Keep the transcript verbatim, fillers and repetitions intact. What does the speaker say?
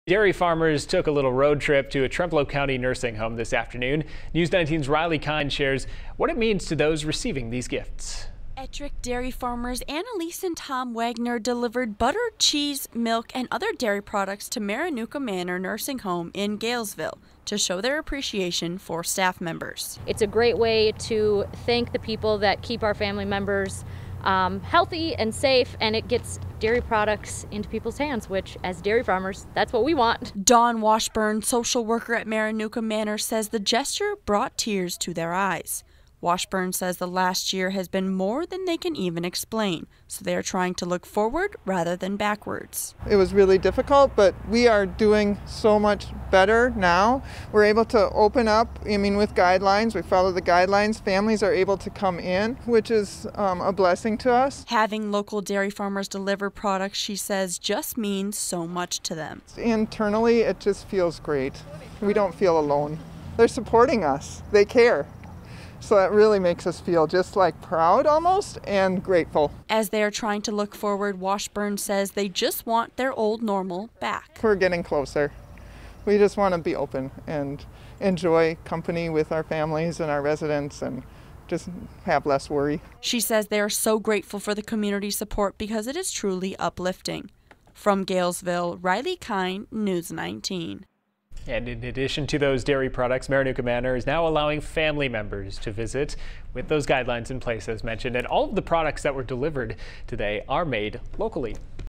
Dairy farmers took a little road trip to a Trempealeau County nursing home this afternoon. News nineteen's Riley Kine shares what it means to those receiving these gifts. Ettrick dairy farmers Annalise and Tom Wagner delivered butter, cheese, milk, and other dairy products to Marinuka Manor nursing home in Galesville to show their appreciation for staff members. It's a great way to thank the people that keep our family members um, healthy and safe, and it gets dairy products into people's hands, which as dairy farmers, that's what we want. Dawn Washburn, social worker at Marinuka Manor, says the gesture brought tears to their eyes. Washburn says the last year has been more than they can even explain, so they are trying to look forward rather than backwards. It was really difficult, but we are doing so much better now. We're able to open up, I mean, with guidelines. We follow the guidelines. Families are able to come in, which is um, a blessing to us. Having local dairy farmers deliver products, she says, just means so much to them. Internally, it just feels great. We don't feel alone. They're supporting us. They care. So that really makes us feel just like proud almost and grateful. As they are trying to look forward, Washburn says they just want their old normal back. We're getting closer. We just want to be open and enjoy company with our families and our residents and just have less worry. She says they are so grateful for the community support because it is truly uplifting. From Galesville, Riley Kine, News nineteen. And in addition to those dairy products, Marinuka Manor is now allowing family members to visit with those guidelines in place as mentioned. And all of the products that were delivered today are made locally.